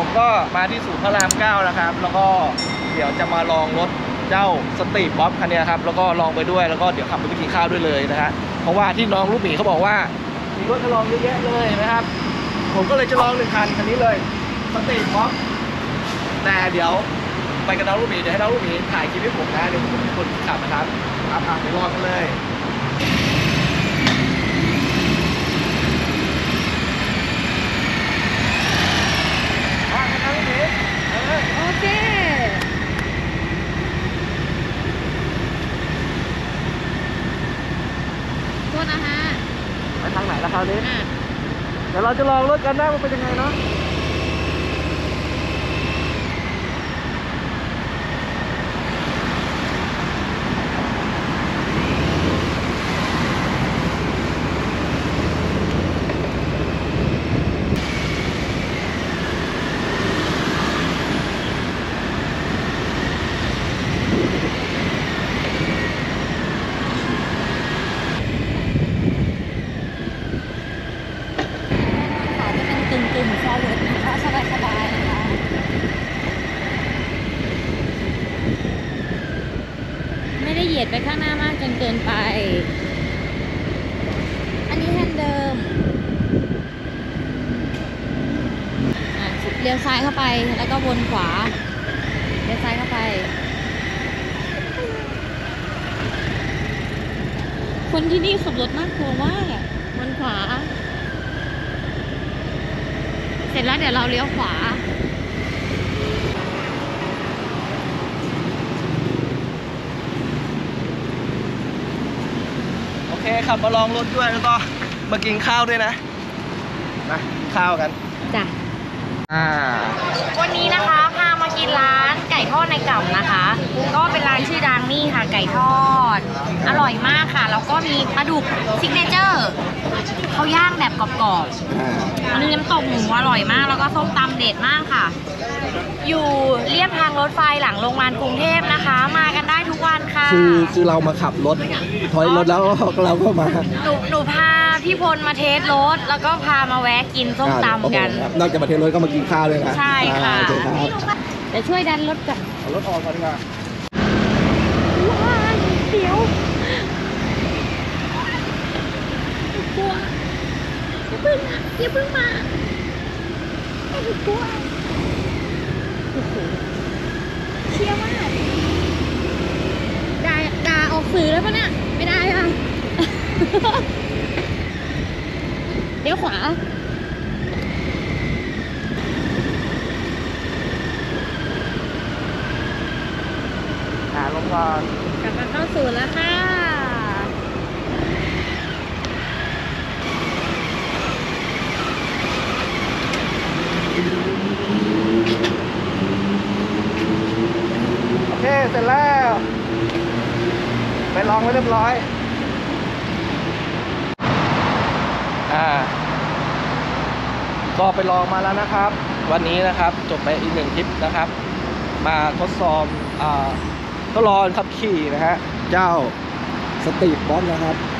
ผมก็มาที่ศูนย์พระราม9นะครับแล้วก็เดี๋ยวจะมาลองรถเจ้าสตรีทบ๊อบคันนี้ครับแล้วก็ลองไปด้วยแล้วก็เดี๋ยวขับไปกินข้าวด้วยเลยนะฮะเพราะว่าที่น้องลูกหมีเขาบอกว่ามีรถจะลองเยอะแยะเลยนะครับผมก็เลยจะลอง1 คันนี้เลยสตรีทบ๊อบแต่เดี๋ยวไปกับน้องลูกหมีเดี๋ยวให้น้องลูกหมีถ่ายคลิปให้ผมนะเดี๋ยวผมเป็นคนขับนะครับไปลองกันเลยโอเคโทษนะฮะไปทางไหนล่ะคราวนี้เดี๋ยวเราจะลองรถกันนะว่าเป็นยังไงเนาะกึ่งฟอร์เวิร์ดนะคะสบายๆนะคะไม่ได้เหยียดไปข้างหน้ามากจนเกินไปอันนี้แฮนด์เดิมเลี้ยวซ้ายเข้าไปแล้วก็วนขวาเลี้ยวซ้ายเข้าไปคนที่นี่ขับรถน่ากลัวมากวนขวาเสร็จแล้วเดี๋ยวเราเลี้ยวขวาโอเคขับมาลองรถด้วยแล้วก็มากินข้าวด้วยนะมากินข้าวกันจ้ะวันนี้นะคะพามากินร้านไก่ทอดในกล่ำนะคะ ก็เป็นร้านชื่อดังนี่ค่ะไก่ทอดอร่อยมากค่ะแล้วก็มีปลาดุกซิกเนเจอร์เขาย่างแบบกรอบๆอันนี้น้ำตกหมูอร่อยมากแล้วก็ส้มตำเด็ดมากค่ะอยู่เรียบทางรถไฟหลังโรงพยาบาลกรุงเทพนะคะมากันได้ทุกวันค่ะคือเรามาขับรถถอยรถแล้วเราก็มาหนูพาพี่พลมาเทสรถแล้วก็พามาแวะกินส้มตำกันนอกจากมาเทสรถก็มากินข้าวด้วยนะใช่ค่ะเดี๋ยวช่วยดันรถก่อนเอารถออกก่อนดีกว่าว้ายเดี๋ยวกลัวอย่าเพิ่งมาไม่กลัวเชี่ยวมากด่าออกสื่อแล้วปะเนี่ยไม่ได้ค่ะเดี๋ยวขวาลงก่อนกลับมาเข้าสู่แล้วค่ะโอเคเสร็จแล้วไปลองไว้เรียบร้อยก็ไปลองมาแล้วนะครับวันนี้นะครับจบไปอีก1 ทริปนะครับมาทดสอบทดลองขับขี่นะฮะเจ้าสตรีทบ๊อบนะครับ